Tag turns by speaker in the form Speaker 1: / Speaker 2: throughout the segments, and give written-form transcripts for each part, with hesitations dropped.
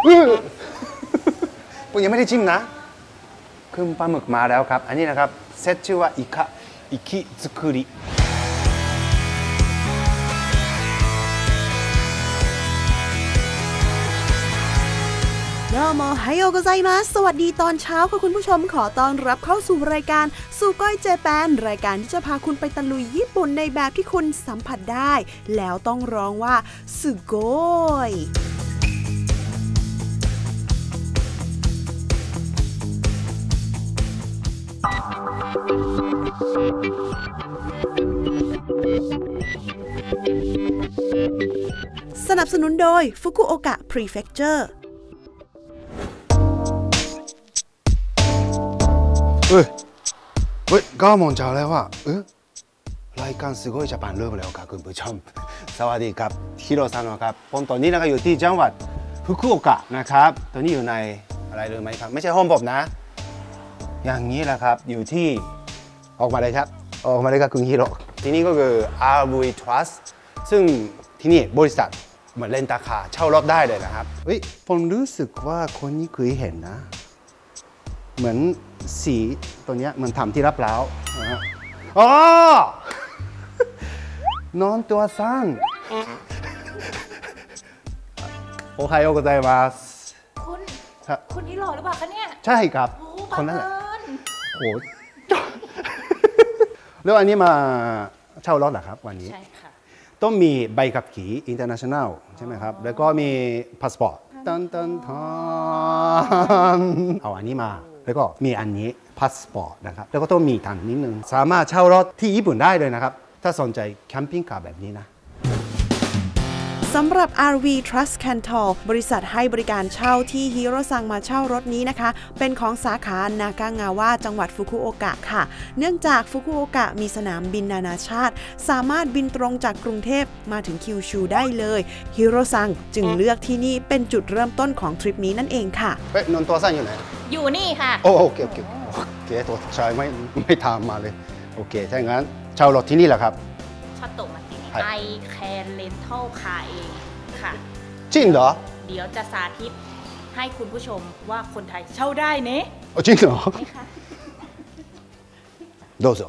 Speaker 1: ผมยังไม่ได้ชิมนะคือปลาหมึกมาแล้วครับอันนี้นะครับเซตชื่อว่าอิคิซุคุริ
Speaker 2: โดโมไฮโอโกไซมัสสวัสดีตอนเช้าค่ะคุณผู้ชมขอต้อนรับเข้าสู่รายการซูก้อยเจแปนรายการที่จะพาคุณไปตะลุยญี่ปุ่นในแบบที่คุณสัมผัสได้แล้วต้องร้องว่าสุโกยสนับสนุนโดยฟุกุโอกะพรีเฟคเจอร์
Speaker 1: 9 โมงเช้าแล้วว่ะรายการすごいジャパンเริ่มแล้วครับคุณผู้ชมสวัสดีครับฮิโรซันนะครับผมตอนนี้นะครับอยู่ที่จังหวัดฟุกุโอกะนะครับตอนนี้อยู่ในอะไรรู้ไหมครับไม่ใช่ห้องผมนะอย่างนี้แหละครับอยู่ที่ออกมาเลยครับออกมาเลยครับคุณฮิโรที่นี่ก็คือ RV Trust ซึ่งที่นี่บริษัทเหมือนเรนตาคาร์เช่ารถได้เลยนะครับผมรู้สึกว่าคนนี้เคยเห็นนะเหมือนสีตัวนี้มันทำที่รับเล้าอ๋อน้องตัวสั้นโอไฮโอโกไซมัส
Speaker 3: คุณนี่หล่อหรือเปล่าคะเนี่ย
Speaker 1: ใช่ครับคนนั้นแหละโอ้แล้วอันนี้มาเช่ารถเหรอครับวันนี้
Speaker 3: ใช่ค่ะ
Speaker 1: ต้องมีใบขับขี่ international ใช่ไหมครับแล้วก็มีพาสปอร์ตเอาอันนี้มาแล้วก็มีอันนี้พาสปอร์ตนะครับแล้วก็ต้องมีทางนิดนึงสามารถเช่ารถที่ญี่ปุ่นได้เลยนะครับถ้าสนใจแคมปิ้งคาร์แบบนี้นะ
Speaker 2: สำหรับ RV Trust Cantal บริษัทให้บริการเช่าที่ฮิโรซังมาเช่ารถนี้นะคะเป็นของสาขานากางาวะจังหวัดฟุกุโอกะค่ะเนื่องจากฟุกุโอกะมีสนามบินนานาชาติสามารถบินตรงจากกรุงเทพมาถึงคิวชูได้เลยฮิโรซังจึงเลือกที่นี่เป็นจุดเริ่มต้นของทริปนี้นั่นเองค่ะ
Speaker 1: นนตัวสั้นอยู่ไหน
Speaker 3: อยู่นี่ค่ะ
Speaker 1: โอเคตัวชายไม่ทำมาเลยโอเคถ้าอย่างนั้นเช่ารถที่นี่แหละครับ
Speaker 3: ชัตโตมาที่นี่ไอแคนเรนทัลคาร์เองค่ะ
Speaker 1: จริงเหรอ
Speaker 3: เดี๋ยวจะสาธิตให้คุณผู้ชมว่าคนไทยเช่าได้เนะ
Speaker 1: จริงเหรอ
Speaker 3: นี่ค่ะ
Speaker 1: どうぞ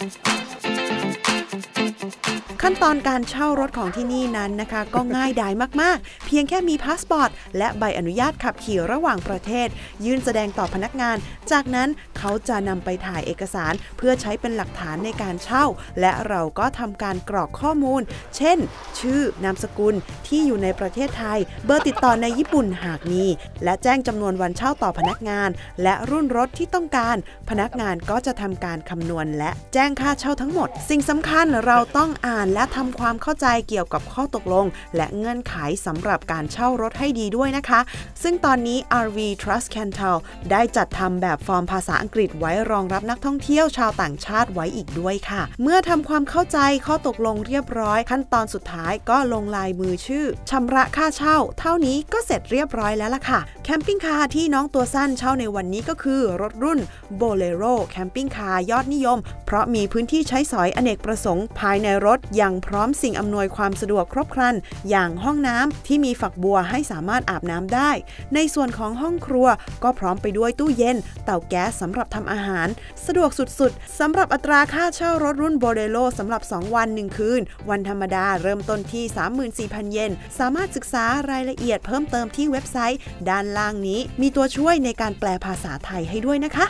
Speaker 2: ขั้นตอนการเช่ารถของที่นี่นั้นนะคะก็ง่ายดายมากๆเพียงแค่มีพาสปอร์ตและใบอนุญาตขับขี่ระหว่างประเทศยื่นแสดงต่อพนักงานจากนั้นเขาจะนำไปถ่ายเอกสารเพื่อใช้เป็นหลักฐานในการเช่าและเราก็ทำการกรอกข้อมูลเช่นชื่อนามสกุลที่อยู่ในประเทศไทยเบอร์ติดต่อในญี่ปุ่นหากมีและแจ้งจำนวนวันเช่าต่อพนักงานและรุ่นรถที่ต้องการพนักงานก็จะทำการคำนวณและแจ้งค่าเช่าทั้งหมดสิ่งสำคัญเราต้องอ่านและทำความเข้าใจเกี่ยวกับข้อตกลงและเงื่อนไขสำหรับการเช่ารถให้ดีด้วยนะคะซึ่งตอนนี้ RV Trust Cantal ได้จัดทำแบบฟอร์มภาษาอังกฤษไว้รองรับนักท่องเที่ยวชาวต่างชาติไว้อีกด้วยค่ะเมื่อทำความเข้าใจข้อตกลงเรียบร้อยขั้นตอนสุดท้ายก็ลงลายมือชื่อชำระค่าเช่าเท่านี้ก็เสร็จเรียบร้อยแล้วล่ะค่ะแคมปิ้งคาร์ที่น้องตัวสั้นเช่าในวันนี้ก็คือรถรุ่น Bolero แคมปิ้งคาร์ยอดนิยมเพราะมีพื้นที่ใช้สอยอเนกประสงค์ภายในรถยังพร้อมสิ่งอำนวยความสะดวกครบครันอย่างห้องน้ำที่มีฝักบัวให้สามารถอาบน้ำได้ในส่วนของห้องครัวก็พร้อมไปด้วยตู้เย็นเตาแก๊สสำหรับทำอาหารสะดวกสุดๆสำหรับอัตราค่าเช่ารถรุ่น Bolero สำหรับ2 วัน 1 คืนวันธรรมดาเริ่มต้นที่ 34,000 เยนสามารถศึกษารายละเอียดเพิ่มเติมที่เว็บไซต์ด้านล่างนี้มีตัวช่วยในการแปลภาษาไทยให้ด้วยนะคะ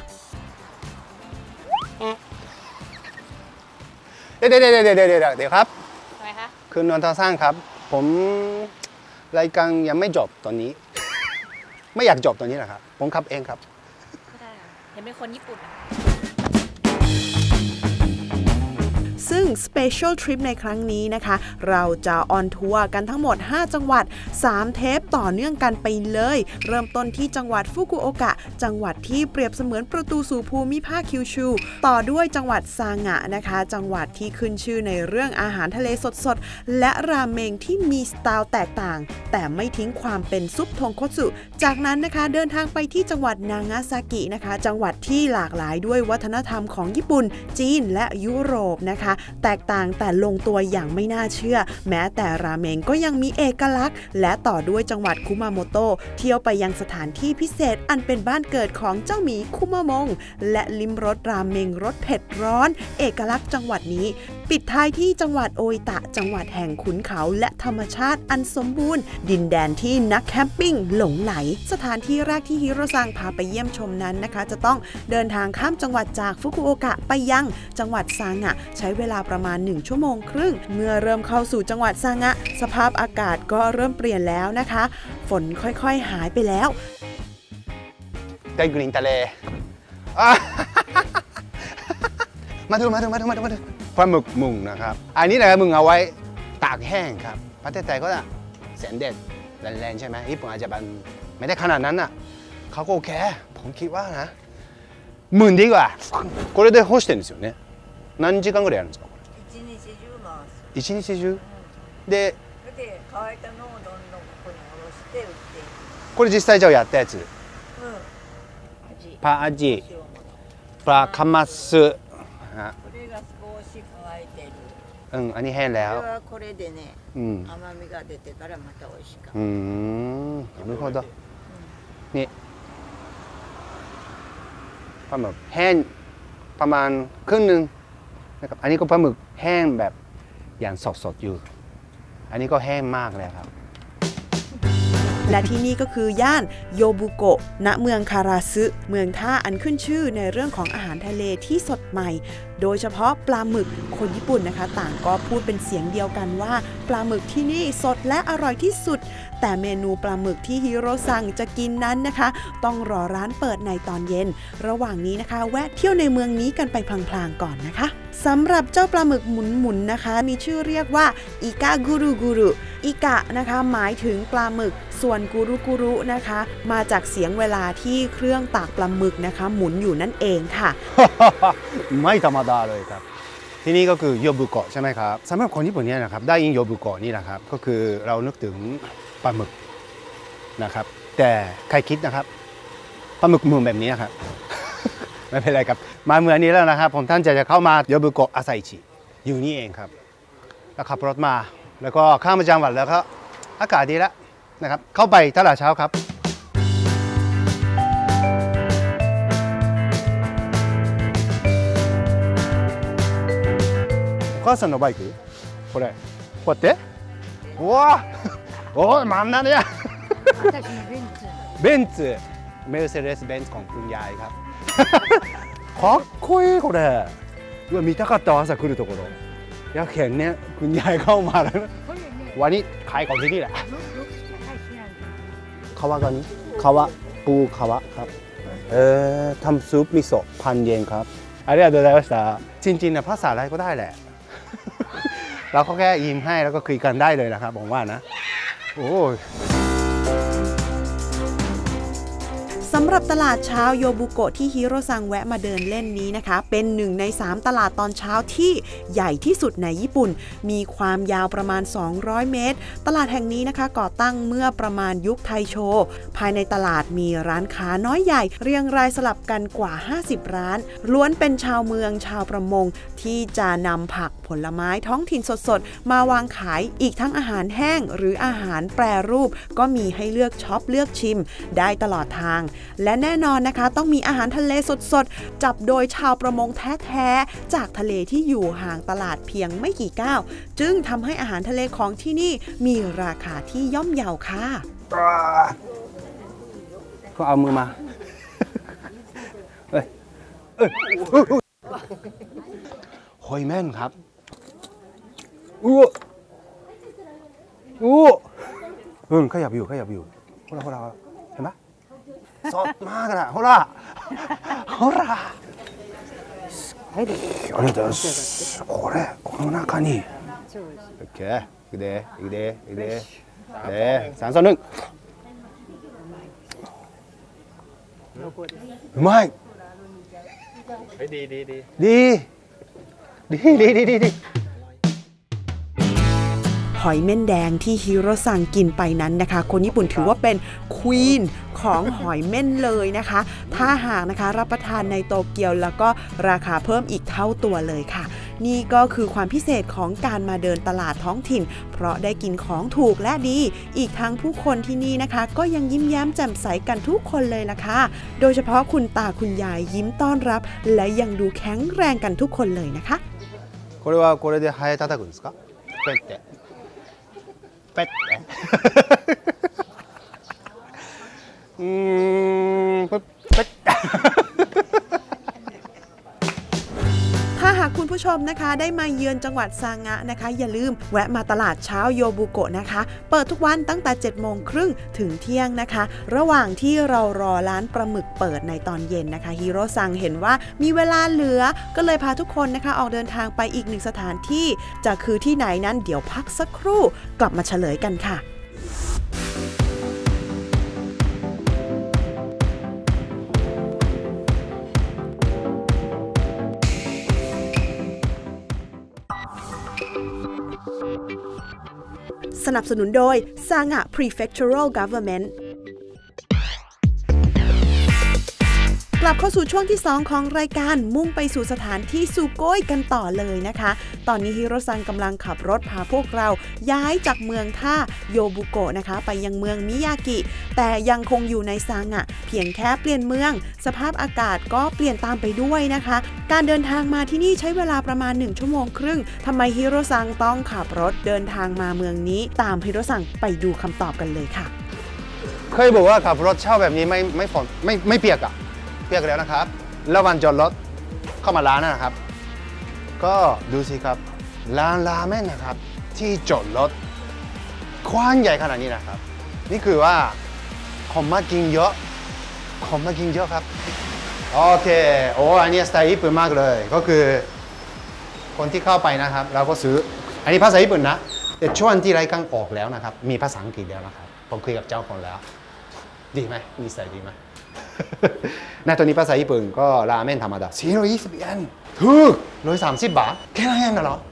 Speaker 1: เดี๋ยวครับ
Speaker 3: ทำไมคะ
Speaker 1: คือนนทสร้างครับผมรายการยังไม่จบตอนนี้ไม่อยากจบตอนนี้นะครับผมขับเองครับ
Speaker 3: ก็ได้เห็นเป็นคนญี่ปุ่น
Speaker 2: ซึ่ง Special Trip ในครั้งนี้นะคะเราจะออนทัวร์กันทั้งหมด5จังหวัด3เทปต่อเนื่องกันไปเลยเริ่มต้นที่จังหวัดฟุกุโอกะจังหวัดที่เปรียบเสมือนประตูสู่ภูมิภาคคิวชูต่อด้วยจังหวัดซางะนะคะจังหวัดที่ขึ้นชื่อในเรื่องอาหารทะเลสดๆและราเมงที่มีสไตล์แตกต่างแต่ไม่ทิ้งความเป็นซุปทงคัตสึจากนั้นนะคะเดินทางไปที่จังหวัดนางาซากินะคะจังหวัดที่หลากหลายด้วยวัฒนธรรมของญี่ปุ่นจีนและยุโรปนะคะแตกต่างแต่ลงตัวอย่างไม่น่าเชื่อแม้แต่ราเมงก็ยังมีเอกลักษณ์และต่อด้วยจังหวัดคุมาโมโตะเที่ยวไปยังสถานที่พิเศษอันเป็นบ้านเกิดของเจ้าหมีคุมามงและลิ้มรสราเมงรสเผ็ดร้อนเอกลักษณ์จังหวัดนี้ปิดท้ายที่จังหวัดโออิตะจังหวัดแห่งขุนเขาและธรรมชาติอันสมบูรณ์ดินแดนที่นักแคมปิ้งหลงไหลสถานที่แรกที่ฮิโรซังพาไปเยี่ยมชมนั้นนะคะจะต้องเดินทางข้ามจังหวัดจากฟุกุโอกะไปยังจังหวัดซางะใช้เวลาประมาณ1ชั่วโมงครึ่งเมื่อเริ่มเข้าสู่จังหวัดซางะสภาพอากาศก็เริ่มเปลี่ยนแล้วนะคะฝนค่อยๆหายไปแล้ว
Speaker 1: ได้กลิ่นทะเลมาดูปลาหมึกมุงนะครับอันนี้นะครับมึงเอาไว้ตากแห้งครับประเทศไทยก็จะแสนเด็ดแรงๆใช่ไหมญี่ปุ่นอาจจะไม่ได้ขนาดนั้นน่ะเขาก็โอเคผมคิดว่านะ10,000ดีกว่าこれで干してるんですよね何時間ぐらいやるんですかこれ一日中で
Speaker 4: 乾いたのをどんどんここに下ろして売っていく
Speaker 1: これ実際じゃあやったやつパアジปลาカマス
Speaker 4: これが少し乾いてる
Speaker 1: อันนี้แห้งแล้ว
Speaker 4: これはこれでね甘みが出てからまた美味しかった
Speaker 1: なるほどนี่ปลาหมึกแห้งประมาณครึ่งนึงนะครับอันนี้ก็ปลาหมึกแห้งแบบอย่างสดๆอยู่อันนี้ก็แห้งมากเลยครับ
Speaker 2: และที่นี่ก็คือย่านโยบุโกะณเมืองคาราซึเมืองท่าอันขึ้นชื่อในเรื่องของอาหารทะเลที่สดใหม่โดยเฉพาะปลาหมึกคนญี่ปุ่นนะคะต่างก็พูดเป็นเสียงเดียวกันว่าปลาหมึกที่นี่สดและอร่อยที่สุดแต่เมนูปลาหมึกที่ฮิโรซังจะกินนั้นนะคะต้องรอร้านเปิดในตอนเย็นระหว่างนี้นะคะแวะเที่ยวในเมืองนี้กันไปพลางๆก่อนนะคะสำหรับเจ้าปลาหมึกหมุนๆนะคะมีชื่อเรียกว่าอิกะกุรุกุรุอิกะนะคะหมายถึงปลาหมึกส่วนกุรุกุรุนะคะมาจากเสียงเวลาที่เครื่องตากปลาหมึกนะคะหมุนอยู่นั่นเองค่ะ
Speaker 1: ไม่ธรรมดาเลยครับที่นี่ก็คือโยบุโกะใช่ไหมครับสำหรับคนญี่ปุ่นเนี่ยนะครับได้ยินโยบุโกะนี่นะครับก็คือเรานึกถึงปลาหมึกนะครับแต่ใครคิดนะครับปลาหมึกมือแบบนี้ครับ ไม่เป็นไรครับมาเมืองนี้แล้วนะครับผมท่านจะเข้ามาโยบุโกะอาซาอิชิอยู่นี่เองครับแล้วขับรถมาแล้วก็ข้ามมาจังหวัดแล้วก็อากาศดีแล้วนะครับเข้าไปตลาดเช้าครับお母さんのバイクこれこうやってうわおいมันนะเนี่ยเบนซ์เมルセデス・ベンツของคุณยายครับかっこいいこれうわ見たかった朝来るところอยากเห็นเนี่ยคุณยายเข้ามาแล้ววันนี้ขายของที่นี่แหละคาวะกันนี้คาวะปูคาวะครับทำซุปมิโซะ1,000 เยนครับありがとうございましたจริงๆนะภาษาอะไรก็ได้แหละเราก็แค่ยิ้มให้แล้วก็คุยกันได้เลยนะครับผมว่านะโอ้ย
Speaker 2: สำหรับตลาดเช้าโยบุโกะที่ฮิโรซังแวะมาเดินเล่นนี้นะคะเป็น1ใน3ตลาดตอนเช้าที่ใหญ่ที่สุดในญี่ปุ่นมีความยาวประมาณ200เมตรตลาดแห่งนี้นะคะก่อตั้งเมื่อประมาณยุคไทโชภายในตลาดมีร้านค้าน้อยใหญ่เรียงรายสลับกันกว่า50ร้านล้วนเป็นชาวเมืองชาวประมงที่จะนำผักผลไม้ท้องถิ่นสดๆมาวางขายอีกทั้งอาหารแห้งหรืออาหารแปรรูปก็มีให้เลือกช็อปเลือกชิมได้ตลอดทางและแน่นอนนะคะต้องมีอาหารทะเลสดๆจับโดยชาวประมงแท้ๆจากทะเลที่อยู่ห่างตลาดเพียงไม่กี่ก้าวจึงทำให้อาหารทะเลของที่นี่มีราคาที่ย่อมเยาค่ะ
Speaker 1: ก็เอามือมาหอยแม่นครับขยับอยู่ほらเห็นไหมสดมากนะほらありがとうございますこの中にオッケーいくで3、2、1うまいดี
Speaker 2: หอยเม่นแดงที่ฮิโรซังกินไปนั้นนะคะคนญี่ปุ่นถือว่าเป็นควีนของหอยเม่นเลยนะคะถ้าหากนะคะรับประทานในโตเกียวแล้วก็ราคาเพิ่มอีกเท่าตัวเลยค่ะนี่ก็คือความพิเศษของการมาเดินตลาดท้องถิ่นเพราะได้กินของถูกและดีอีกทั้งผู้คนที่นี่นะคะก็ยังยิ้มแย้มแจ่มใสกันทุกคนเลยล่ะค่ะโดยเฉพาะคุณตาคุณยายยิ้มต้อนรับและยังดูแข็งแรงกันทุกคนเลยนะคะ
Speaker 1: これはこれでハエ叩くんですかペッてペッてペッ
Speaker 2: ถ้าหากคุณผู้ชมนะคะได้มาเยือนจังหวัดซางะนะคะอย่าลืมแวะมาตลาดเช้าโยบุโกะนะคะเปิดทุกวันตั้งแต่ 7:30 ถึงเที่ยงนะคะระหว่างที่เรารอร้านปลาหมึกเปิดในตอนเย็นนะคะฮิโร่ซังเห็นว่ามีเวลาเหลือก็เลยพาทุกคนนะคะออกเดินทางไปอีกหนึ่งสถานที่จะคือที่ไหนนั้นเดี๋ยวพักสักครู่กลับมาเฉลยกันค่ะสนับสนุนโดย Sanga Prefectural Government กลับเข้าสู่ช่วงที่ 2 ของรายการมุ่งไปสู่สถานที่ซูโกยกันต่อเลยนะคะตอนนี้ฮิโร่ซังกำลังขับรถพาพวกเราย้ายจากเมืองท่าโยบุโกะนะคะไปยังเมืองมิยากิแต่ยังคงอยู่ในซางะเพียงแค่เปลี่ยนเมืองสภาพอากาศก็เปลี่ยนตามไปด้วยนะคะการเดินทางมาที่นี่ใช้เวลาประมาณ1 ชั่วโมงครึ่งทำไมฮิโร่ซังต้องขับรถเดินทางมาเมืองนี้ตามฮิโร่ซังไปดูคำตอบกันเลยค่ะ
Speaker 1: เคยบอกว่าขับรถเช่าแบบนี้ไม่เปียกอะเปียกแล้วนะครับระหว่างจอดรถเข้ามาร้านนะครับก็ดูสิครับร้านราเมนนะครับที่จอดรถกว้างใหญ่ขนาดนี้นะครับนี่คือว่าผมมากินเยอะครับโอเคโอ้อันนี้สไตล์ญี่ปุ่นมากเลยก็คือคนที่เข้าไปนะครับเราก็ซื้ออันนี้ภาษาญี่ปุ่นนะแต่ช่วงที่รายการออกแล้วนะครับมีภาษาอังกฤษแล้วนะครับผมคุยกับเจ้าของแล้วดีไหมนิสัยดีไหมในตัวนี้ภาษาญี่ปุ่นก็ราเมนธรรมดา420 เยนถูก130 บาทแค่นั้นเองเหรอ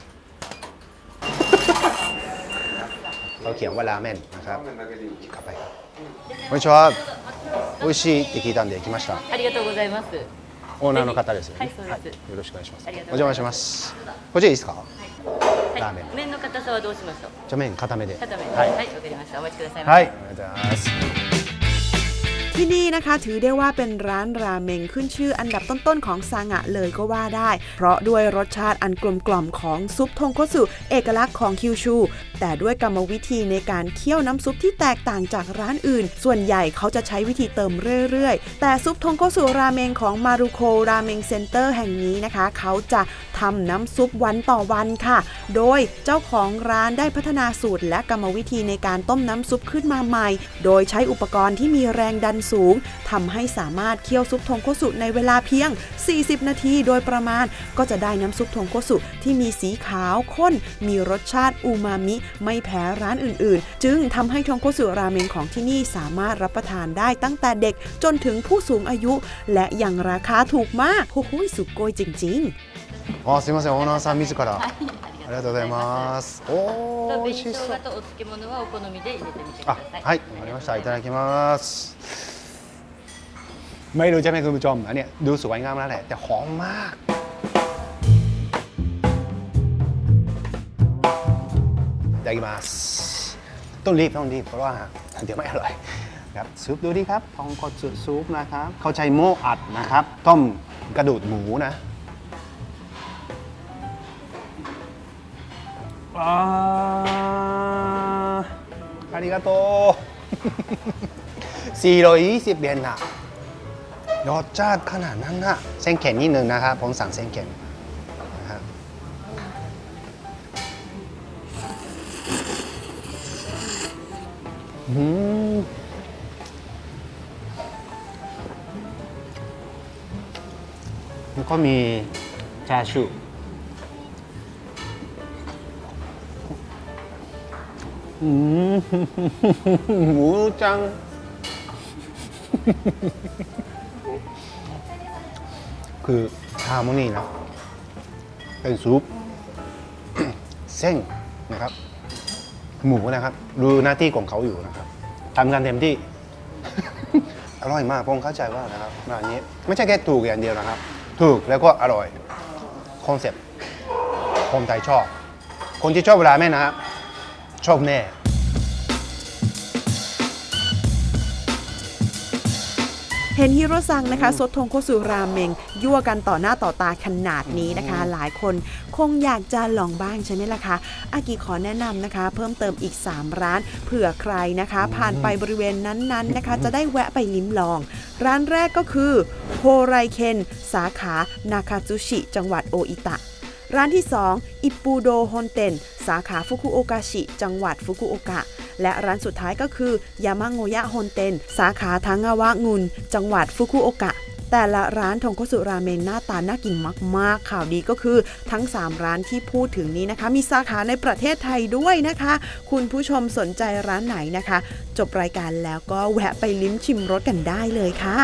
Speaker 1: เขาเขียนว่าราเมนนะครับเข้าไปครับこんにちは美味しいって聞いたんで来ました
Speaker 5: ありがとうございます
Speaker 1: オーナーの方ですよね
Speaker 5: はいそうです、
Speaker 1: よろしくお願いしますお
Speaker 5: ありがとうございます
Speaker 1: 邪魔しますこっちでいいですかラーメン
Speaker 5: 麺の硬さはどうしましょう
Speaker 1: じゃあ麺固めで
Speaker 5: 固め
Speaker 1: はい
Speaker 5: はい、わかりましたお待ちくださいませ
Speaker 1: はいありがとうございます
Speaker 2: ที่นี่นะคะถือได้ว่าเป็นร้านราเมงขึ้นชื่ออันดับต้นๆของซางะเลยก็ว่าได้เพราะด้วยรสชาติอันกลมกล่อมของซุปทงโคสึเอกลักษณ์ของคิวชูแต่ด้วยกรรมวิธีในการเคี่ยวน้ำซุปที่แตกต่างจากร้านอื่นส่วนใหญ่เขาจะใช้วิธีเติมเรื่อยๆแต่ซุปทงโคสึราเมงของมารุโคราเมงเซ็นเตอร์แห่งนี้นะคะเขาจะทำน้ำซุปวันต่อวันค่ะโดยเจ้าของร้านได้พัฒนาสูตรและกรรมวิธีในการต้มน้ำซุปขึ้นมาใหม่โดยใช้อุปกรณ์ที่มีแรงดันสูงทำให้สามารถเคี่ยวซุปทงโคสึในเวลาเพียง40 นาทีโดยประมาณก็จะได้น้ำซุปทงโคสึที่มีสีขาวข้นมีรสชาติอูมามิไม่แพ้ร้านอื่นๆจึงทำให้ทงโคสึราเมงของที่นี่สามารถรับประทานได้ตั้งแต่เด็กจนถึงผู้สูงอายุและยังราคาถูกมากโอ้โหสุดโกยจริงๆ
Speaker 1: すみませんオーナーさん自らありがとうございますおー美味しそう
Speaker 5: あとお漬物はお好みで入れてみてください
Speaker 1: はいわかりましたいただきますไม่รู้ใช่ไหมคุณผู้ชมอันนี้ดูสวยงามแล้วแหละแต่หอมมากいただきますต้องรีบเพราะว่าเดี๋ยวไม่อร่อยครับซุปดูดิครับทองโคสึซุปนะครับเขาใช้โม่อัดนะครับต้มกระดูกหมูนะありがとう420 เยนนะรสชาติขนาดนั้นนะเส้นแข็งนิดนึงนะครับผมสั่งเส้นแข็งนะครับแล้วก็มีชาชูหมูจังคือฮาร์โมนีนะเป็นซุป เส้นนะครับหมูนะครับดูหน้าที่ของเขาอยู่นะครับทำกันเต็มที่ อร่อยมากผมเข้าใจว่านะครับร้านนี้ไม่ใช่แค่ถูกอย่างเดียวนะครับถูกแล้วก็อร่อยคอนเซ็ปต์คนไทยชอบคนที่ชอบราเมนนะครับชอบแน่
Speaker 2: เห็นฮิโรซังนะคะซดทงโคสุราเมงยั่วกันต่อหน้าต่อตาขนาดนี้นะคะหลายคนคงอยากจะลองบ้างใช่ไหมล่ะคะอากิขอแนะนำนะคะเพิ่มเติมอีก3ร้านเผื่อใครนะคะผ่านไปบริเวณนั้นๆนะคะจะได้แวะไปลิ้มลองร้านแรกก็คือโฮไรเคนสาขานาคาซุชิจังหวัดโออิตะร้านที่2อิปูโดฮอนเต็นสาขาฟุกุโอกาชิจังหวัดฟุกุโอกะและร้านสุดท้ายก็คือยามาโงยะฮอนเต็นสาขาทางาวะงุนจังหวัดฟุกุโอกะแต่ละร้านทงโคสุราเมนหน้าตาน่ากินมากๆข่าวดีก็คือทั้ง3ร้านที่พูดถึงนี้นะคะมีสาขาในประเทศไทยด้วยนะคะคุณผู้ชมสนใจร้านไหนนะคะจบรายการแล้วก็แวะไปลิ้มชิมรสกันได้เลยค่ะ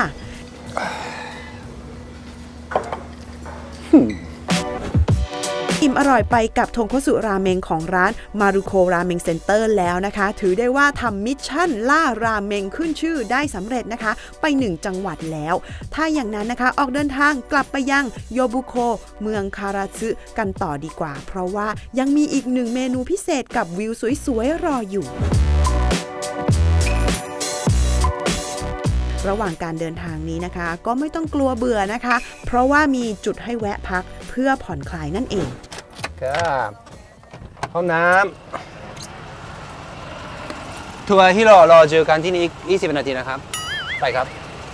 Speaker 2: อิ่มอร่อยไปกับทงโคสุราเมงของร้านมารุโคราเมงเซ็นเตอร์แล้วนะคะถือได้ว่าทำมิชชั่นล่าราเมงขึ้นชื่อได้สำเร็จนะคะไป1จังหวัดแล้วถ้าอย่างนั้นนะคะออกเดินทางกลับไปยังโยบุโคเมืองคาราซึกันต่อดีกว่าเพราะว่ายังมีอีก1เมนูพิเศษกับวิวสวยๆรออยู่ระหว่างการเดินทางนี้นะคะก็ไม่ต้องกลัวเบื่อนะคะเพราะว่ามีจุดให้แวะพักเพื่อผ่อนคลายนั่นเอง
Speaker 1: ครับห้องน้ำทัวร์ที่รอเจอกันที่นี่20 นาทีนะครับไปครับ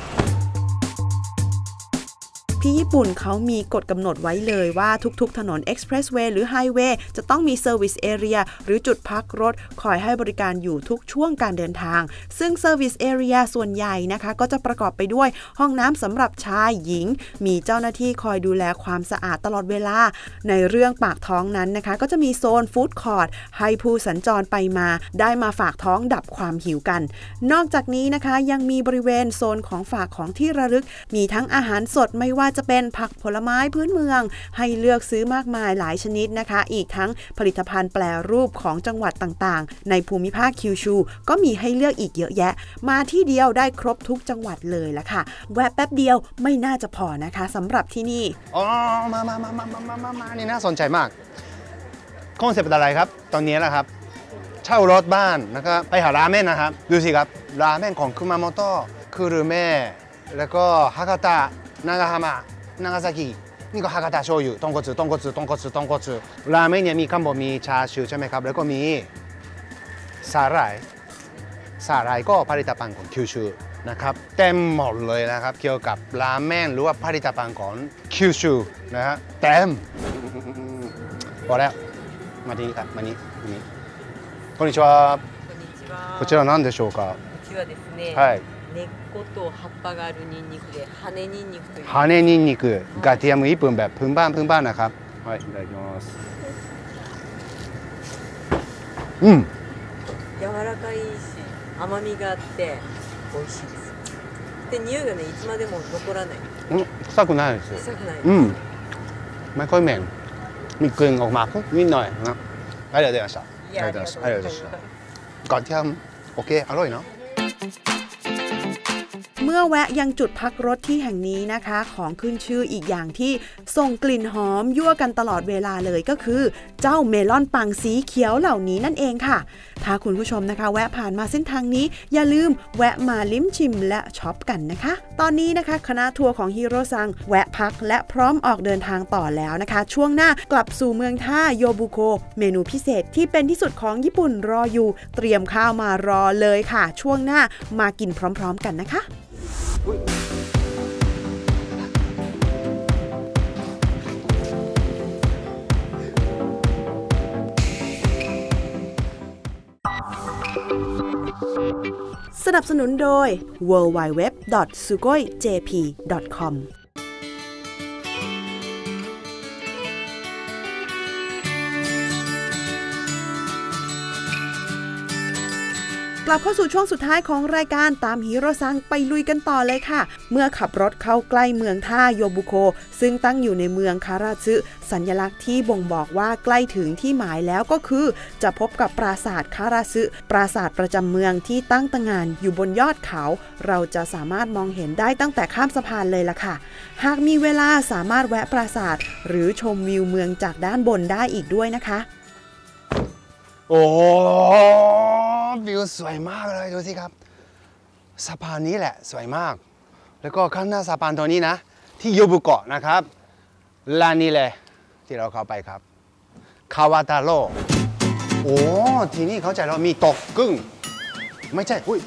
Speaker 2: ที่ญี่ปุ่นเขามีกฎกำหนดไว้เลยว่าทุกๆถนน Expressway หรือ Highway จะต้องมี Service Area หรือจุดพักรถคอยให้บริการอยู่ทุกช่วงการเดินทางซึ่ง Service Area ส่วนใหญ่นะคะก็จะประกอบไปด้วยห้องน้ำสำหรับชายหญิงมีเจ้าหน้าที่คอยดูแลความสะอาดตลอดเวลาในเรื่องปากท้องนั้นนะคะก็จะมีโซนฟู้ดคอร์ทให้ผู้สัญจรไปมาได้มาฝากท้องดับความหิวกันนอกจากนี้นะคะยังมีบริเวณโซนของฝากของที่ระลึกมีทั้งอาหารสดไม่ว่าจะเป็นผักผลไม้พื้นเมืองให้เลือกซื้อมากมายหลายชนิดนะคะอีกทั้งผลิตภัณฑ์แปรรูปของจังหวัดต่างๆในภูมิภาคคิวชูก็มีให้เลือกอีกเยอะแยะมาที่เดียวได้ครบทุกจังหวัดเลยละค่ะแวะแป๊บเดียวไม่น่าจะพอนะคะสำหรับที่นี่
Speaker 1: อ๋อมานี่น่าสนใจมากคอนเซ็ปต์อะไรครับตอนนี้แหละครับเช่ารถบ้านนะครับไปหาราเมนนะครับดูสิครับราเมนของคุมาโมโตะคุรุเมะแล้วก็ฮากาตะนากาฮามะนากาซากินี่ก็ฮากาตะโชยุทงโกตสึราเมนเนี่ยมีข้างบนมีชาชูใช่ไหมครับแล้วก็มีสาหร่ายก็ผลิตภัณฑ์ของคิวชูนะครับเต็มหมดเลยนะครับเกี่ยวกับราเมนหรือว่าผลิตภัณฑ์ของคิวชูนะฮะเต็มพอแล้วมาที่นี่ครับมานี้こんにちは。こちら何でしょうか。
Speaker 4: うちはですね。
Speaker 1: はい。
Speaker 4: 根っこと葉っぱがあるニンニクで羽ニンニクという。
Speaker 1: 羽ニンニクกระเทียมญี่ปุ่นแบบพื้นบ้านนะครับはいいただきます
Speaker 4: 柔らかいし甘みがあって美味しいですで匂いがねいつまでも残らない
Speaker 1: 臭くないです
Speaker 4: 臭くない
Speaker 1: ไม่ค่อยเหม็นมีกลิ่นออกมานิดหน่อยนะありがとうございました
Speaker 4: ありがとうございました
Speaker 1: กระเทียมโอเคอร่อยเนาะ
Speaker 2: เมื่อแวะยังจุดพักรถที่แห่งนี้นะคะของขึ้นชื่ออีกอย่างที่ส่งกลิ่นหอมยั่วกันตลอดเวลาเลยก็คือเจ้าเมลอนปังสีเขียวเหล่านี้นั่นเองค่ะถ้าคุณผู้ชมนะคะแวะผ่านมาเส้นทางนี้อย่าลืมแวะมาลิ้มชิมและช็อปกันนะคะตอนนี้นะคะคณะทัวร์ของฮิโรซังแวะพักและพร้อมออกเดินทางต่อแล้วนะคะช่วงหน้ากลับสู่เมืองท่าโยบุโคเมนูพิเศษที่เป็นที่สุดของญี่ปุ่นรออยู่เตรียมข้าวมารอเลยค่ะช่วงหน้ามากินพร้อมๆกันนะคะสนับสนุนโดย www.sugoijp.com กลับเข้าสู่ช่วงสุดท้ายของรายการตามฮิโรซังไปลุยกันต่อเลยค่ะเมื่อขับรถเข้าใกล้เมืองท่าโยบุโคซึ่งตั้งอยู่ในเมืองคาราซึสัญลักษณ์ที่บ่งบอกว่าใกล้ถึงที่หมายแล้วก็คือจะพบกับปราสาทคาราซึปราสาทประจำเมืองที่ตั้งตระหง่านอยู่บนยอดเขาเราจะสามารถมองเห็นได้ตั้งแต่ข้ามสะพานเลยล่ะค่ะหากมีเวลาสามารถแวะปราสาทหรือชมวิวเมืองจากด้านบนได้อีกด้วยนะคะ
Speaker 1: โอ้วิวสวยมากเลยดูสิครับสะพานนี้แหละสวยมากแล้วก็ข้างหน้าสะพานตัวนี้นะที่โยบุโกะนะครับร้านนี้เลยที่เราเข้าไปครับคาวาตาโร่โอ้ทีนี้เข้าใจแล้วมีตกกุ้งไม่ใช่อุ้ย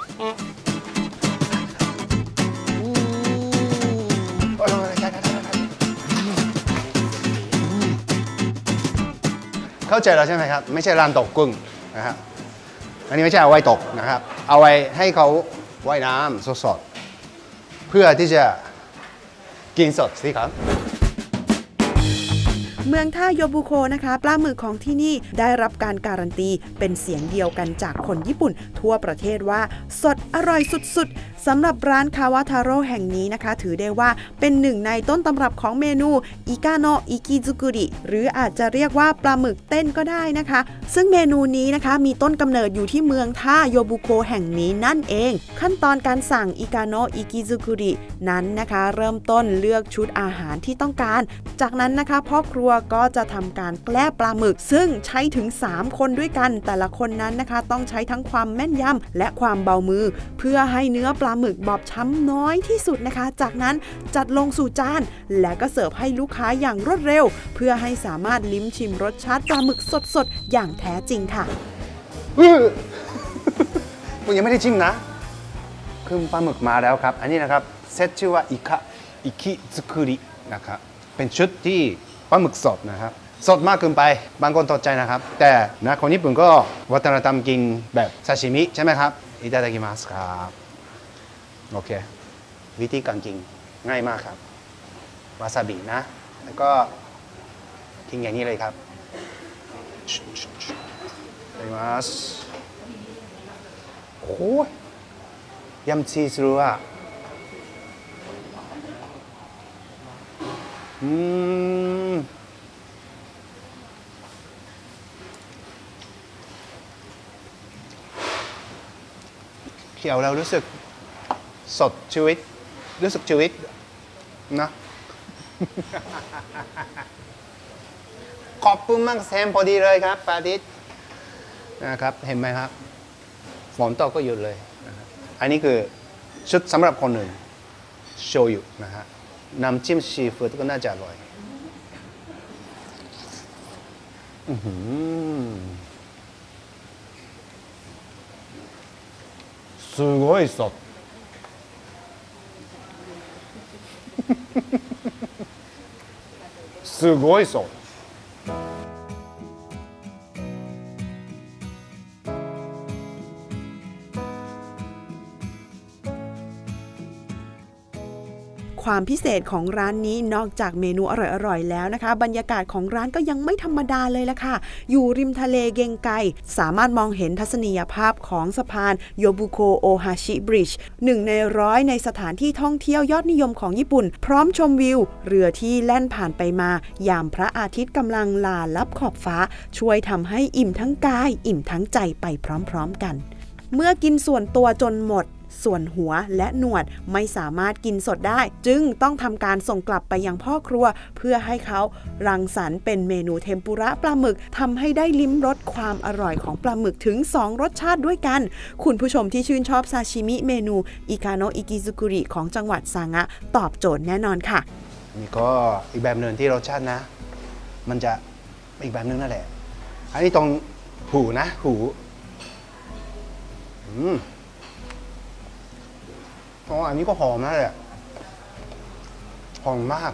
Speaker 1: เข้าใจแล้วใช่ไหมครับไม่ใช่ร้านตกกุ้งนะครับอันนี้ไม่ใช่เอาไว้ตกนะครับเอาไว้ให้เขาว่ายน้ำสดๆเพื่อที่จะกินสดสิครับ
Speaker 2: เมืองท่าโยบุโคนะคะปลาหมึกของที่นี่ได้รับการการันตีเป็นเสียงเดียวกันจากคนญี่ปุ่นทั่วประเทศว่าสดอร่อยสุดๆสำหรับร้านคาวาทาโร่แห่งนี้นะคะถือได้ว่าเป็นหนึ่งในต้นตำรับของเมนูอิกาโนะอิกิซุกุริหรืออาจจะเรียกว่าปลาหมึกเต้นก็ได้นะคะซึ่งเมนูนี้นะคะมีต้นกำเนิดอยู่ที่เมืองท่าโยบุโคแห่งนี้นั่นเองขั้นตอนการสั่งอิกาโนะอิกิซุกุรินั้นนะคะเริ่มต้นเลือกชุดอาหารที่ต้องการจากนั้นนะคะพ่อครัวก็จะทำการแกล้ปลาหมึกซึ่งใช้ถึง3คนด้วยกันแต่ละคนนั้นนะคะต้องใช้ทั้งความแม่นยำและความเบามือเพื่อให้เนื้อปลาหมึกบอบช้ำน้อยที่สุดนะคะจากนั้นจัดลงสู่จานและก็เสิร์ฟให้ลูกค้าอย่างรวดเร็วเพื่อให้สามารถลิ้มชิมรสชาติปลาหมึกสดๆอย่างแท้จริงค่ะ
Speaker 1: ผมยังไม่ได้ชิมนะคือปลาหมึกมาแล้วครับอันนี้นะครับเซตชื่อว่าอิคิซุกุรินะครับเป็นชุดที่ปลาหมึกสดนะครับสดมากเกินไปบางคนตกใจนะครับแต่นะคนญี่ปุ่นก็วัฒนธรรมกินแบบซาชิมิใช่ไหมครับいただきますครับโอเควิธีการกินง่ายมากครับวาซาบินะแล้วก็กินอย่างนี้เลยครับいただきますโอ้ยยำชีสรัวเคี้ยวแล้วรู้สึกสดชีวิตรู้สึกชีวิตนะขอบคุณมากแซมพอดีเลยครับปาทิตนะครับเห็นไหมครับฝนตกก็หยุดเลยนะครับอันนี้คือชุดสำหรับคนหนึ่งโชยุนะฮะน้ำจิ้มซีฟู้ดก็น่าจะอร่อยすごいสดすごいสด
Speaker 2: ความพิเศษของร้านนี้นอกจากเมนูอร่อยๆแล้วนะคะบรรยากาศของร้านก็ยังไม่ธรรมดาเลยละค่ะอยู่ริมทะเลเกงไกสามารถมองเห็นทัศนียภาพของสะพานโยบุโคโอฮาชิบริดจ์1 ใน 100ในสถานที่ท่องเที่ยวยอดนิยมของญี่ปุ่นพร้อมชมวิวเรือที่แล่นผ่านไปมายามพระอาทิตย์กำลังลาลับขอบฟ้าช่วยทำให้อิ่มทั้งกายอิ่มทั้งใจไปพร้อมๆกันเมื่อกินส่วนตัวจนหมดส่วนหัวและหนวดไม่สามารถกินสดได้จึงต้องทำการส่งกลับไปยังพ่อครัวเพื่อให้เขารังสรรค์เป็นเมนูเทมปุระปลาหมึกทำให้ได้ลิ้มรสความอร่อยของปลาหมึกถึง2รสชาติด้วยกันคุณผู้ชมที่ชื่นชอบซาชิมิเมนูอิคาโนะอิกิซุกุริของจังหวัดซางะตอบโจทย์แน่นอนค่ะ
Speaker 1: นี่ก็อีกแบบหนึ่งที่รสชาตินะมันจะอีกแบบหนึ่งนั่นแหละอันนี้ตรงหูนะหูอ๋ออันนี้ก็หอมนะเลยหอมมาก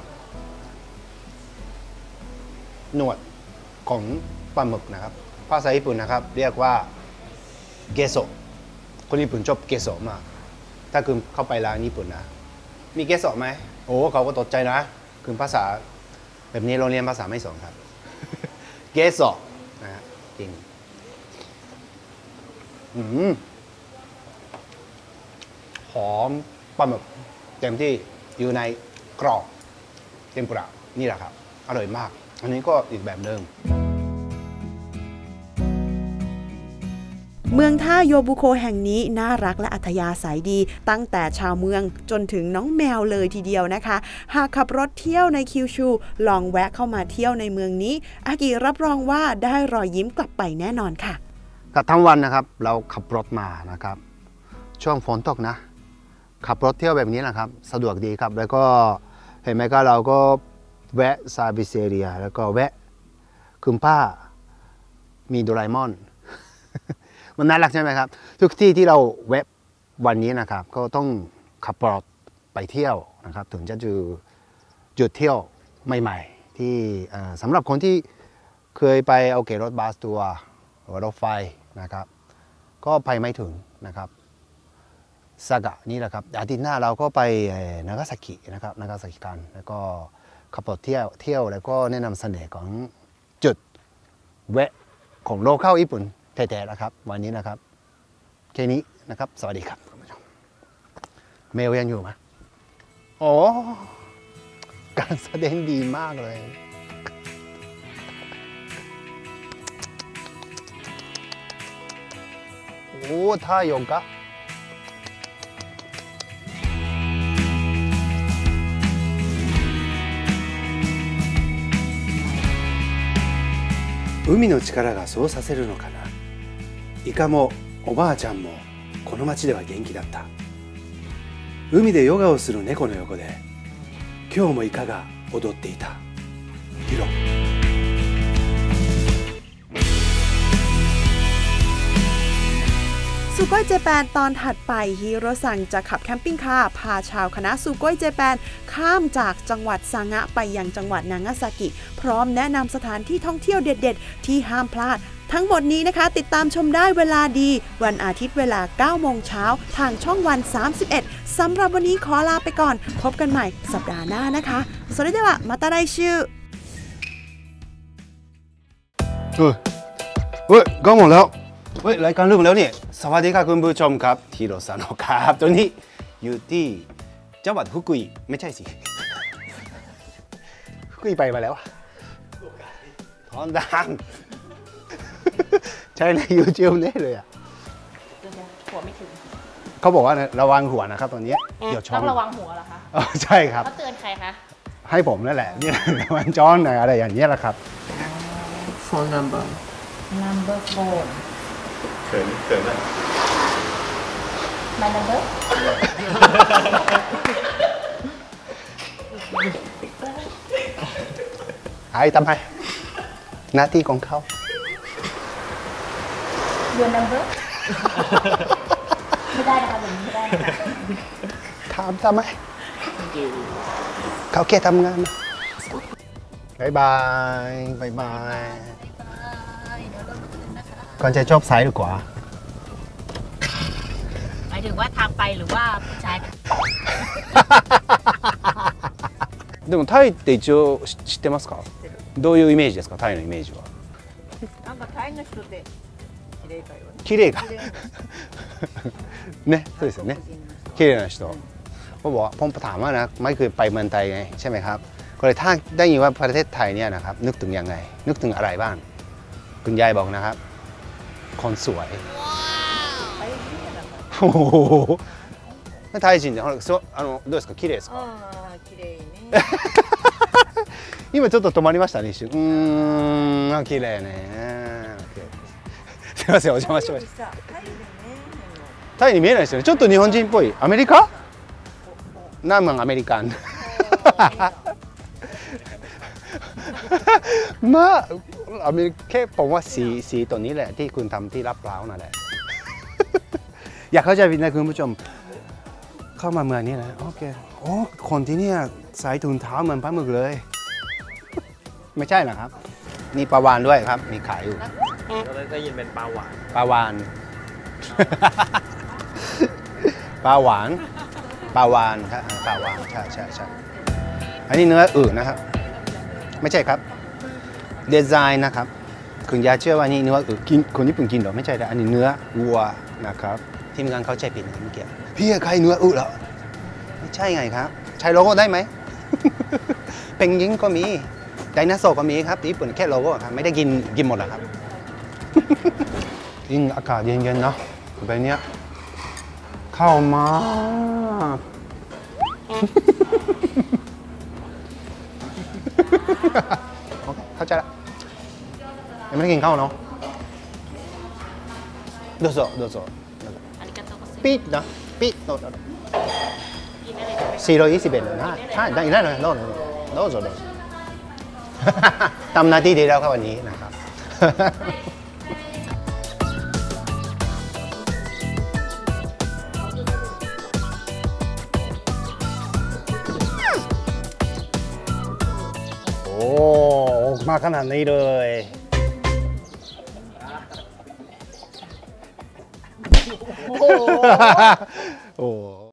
Speaker 1: หนวดของปลาหมึกนะครับภาษาญี่ปุ่นนะครับเรียกว่าเกโซคนญี่ปุ่นชอบเกโซมากถ้าคุณเข้าไปร้านญี่ปุ่นนะมีเกโซไหมโอ้เขาก็ตกใจนะคือภาษาแบบนี้โรงเรียนภาษาไม่สอนครับเกโซนะกินหอมปลาหมึกเต็มที่อยู่ในกรอบเทมปุระนี่แหละครับอร่อยมากอันนี้ก็อีกแบบหนึ่ง
Speaker 2: เมืองท่าโยบุโคแห่งนี้น่ารักและอัธยาศัยดีตั้งแต่ชาวเมืองจนถึงน้องแมวเลยทีเดียวนะคะหากขับรถเที่ยวในคิวชูลองแวะเข้ามาเที่ยวในเมืองนี้อากิรับรองว่าได้รอยยิ้มกลับไปแน่นอนค่ะ
Speaker 1: กับทั้งวันนะครับเราขับรถมานะครับช่วงฝนตกนะขับรถเที่ยวแบบนี้นะครับสะดวกดีครับแล้วก็เห็นไหมก็เราก็แวะซาบิเซเรียแล้วก็แวะคุณป้ามีโดราเอมอน มันน่ารักใช่ไหมครับทุกที่ที่เราแวะวันนี้นะครับก็ต้องขับรถไปเที่ยวนะครับถึงจะเจอจุดเที่ยวใหม่ๆที่สำหรับคนที่เคยไปเอาเกรถบัสทัวร์หรือรถไฟนะครับก็ไปไม่ถึงนะครับซากะนี่แหละครับอาทิตย์หน้าเราก็ไปนากาซากินะครับนากาซากิกันแล้วก็ขับรถเที่ยวแล้วก็แนะนำเสน่ห์ของจุดแวะของโลเคอลญี่ปุ่นแท้ๆนะครับวันนี้นะครับแค่นี้นะครับสวัสดีครับคุณผู้ชมเมลยังอยู่ไหมโอ้การแสดงดีมากเลยโอ้ท่าโยกะ海の力がそうさせるのかな。イカもおばあちゃんもこの町では元気だった。海でヨガをする猫の横で今日もイカが踊っていた。ヒロ。
Speaker 2: ซูโกยเจแปนตอนถัดไปฮิโรซังจะขับแคมปิ้งคาร์พาชาวคณะซูโกยเจแปนข้ามจากจังหวัดซางะไปยังจังหวัดนางาซากิพร้อมแนะนำสถานที่ท่องเที่ยวเด็ดๆที่ห้ามพลาดทั้งหมดนี้นะคะติดตามชมได้เวลาดีวันอาทิตย์เวลา 9 โมงเช้าทางช่องวัน 31 สำหรับวันนี้ขอลาไปก่อนพบกันใหม่สัปดาห์หน้านะคะそれではまた来週
Speaker 1: เฮ้ยก็หมดแล้วเฮ้ยรายการเริ่มแล้วเนี่ยสวัสดีครับคุณผู้ชมครับฮิโรซาโนะครับตอนนี้อยู่ที่จังหวัดฟุกุอิไม่ใช่สิฟุกุอิไปมาแล้วท้องดังใช่ในยูทูบแน่เลยอ่ะ
Speaker 3: หัวไม่ถึง
Speaker 1: เขาบอกว่าระวังหัวนะครับตอนนี้เดี๋ยวช้อน
Speaker 3: ต้องระวังหัวเหรอคะ
Speaker 1: ใช่ครับ
Speaker 3: เขาเตือนใครคะ
Speaker 1: ให้ผมนั่นแหละนี่ระวังช้อนอะไรอย่างนี้แหละครับ
Speaker 4: phone number
Speaker 3: phoneเขินไหม My number
Speaker 1: ไอ้ทำไมหน้าที่ของเขา
Speaker 3: Your number ไม่ได้นะคะแบบนี้ไม่ได้
Speaker 1: ถามทำไมเขาแค่ทำงานบายบายบายบายก่อนจะชอบซ้ายหรือขวา
Speaker 3: หมายถึงว่าทางไปหรือว่าผู้ชาย
Speaker 1: でもタイって一応知ってますか？どういうイメージですか？タイのイメージは。
Speaker 4: なんかタイの人って綺麗かよね。
Speaker 1: 綺麗か。ね、そうですよね。綺麗な人。ผมบอกผมถามว่านะไม่เคยไปเมืองไทยไงใช่ไหมครับก็เลยถ้าได้ยินว่าประเทศไทยเนี่ยนะครับนึกถึงยังไงนึกถึงอะไรบ้างคุณยายบอกนะครับคนสวยโอ้โหタイ人でどうですか綺麗ですか
Speaker 4: 綺麗ね
Speaker 1: 今ちょっと止まりましたね一瞬綺麗ねすいませんお邪魔しましたタイに見えないですよねちょっと日本人っぽいアメリカ南蛮アメリカンมาอเมริกาผมว่าสีตัวนี้แหละที่คุณทำที่รับเล้านั่นแหละอยากเข้าใจผิดนะคุณผู้ชมเข้ามาเมืองนี้นะโอเคโอ้คนที่นี่ใส่ถุงเท้าเหมือนปลาหมึกเลยไม่ใช่นะครับมีปลาวาฬด้วยครับมีขายอยู่
Speaker 6: ก็ได้ยินเป็นปลาหวาน
Speaker 1: ปลาวาฬปลาหวานปลาวาฬครับปลาวาฬใช่อันนี้เนื้ออื่นนะครับไม่ใช่ครับดีไซน์นะครับคุณยาเชื่อว่านี่เนื้ออื่นกินคนญี่ปุ่นกินหรอไม่ใช่แต่อันนี้เนื้อวัวนะครับทีมงานเขาใจผิดนะเมื่อกี้พี่ใครเนื้ออึเหรอไม่ใช่ไงครับใช้โลโก้ได้ไหม เป็นยิงก็มีไดโนเสาร์ก็มีครับญี่ปุ่นแค่โลโก้ครับไม่ได้กินหมดหรอกครับ ยิ่งอากาศเย็นๆเนาะแบบเนี้ยเข้ามา โอเคเข้าใจละยังไม่ได้กินข้าวเนาะどうぞどうぞ
Speaker 3: ありがとうございます。
Speaker 1: ปิดนะปิดโน้ต
Speaker 3: กินได้เลยใช่ไหมคะ
Speaker 1: 421นะใช่ได้เลยโน้ตโน้ตโน้ตทำหน้าที่ดีแล้วครับวันนี้นะครับ โอ้ออกมาขนาดนี้เลยโอ้